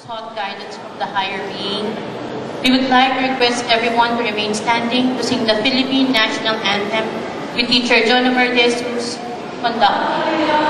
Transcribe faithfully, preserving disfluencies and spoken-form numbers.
sought guidance from the higher being, we would like to request everyone to remain standing to sing the Philippine National Anthem with Teacher John Mertes, who's conducting.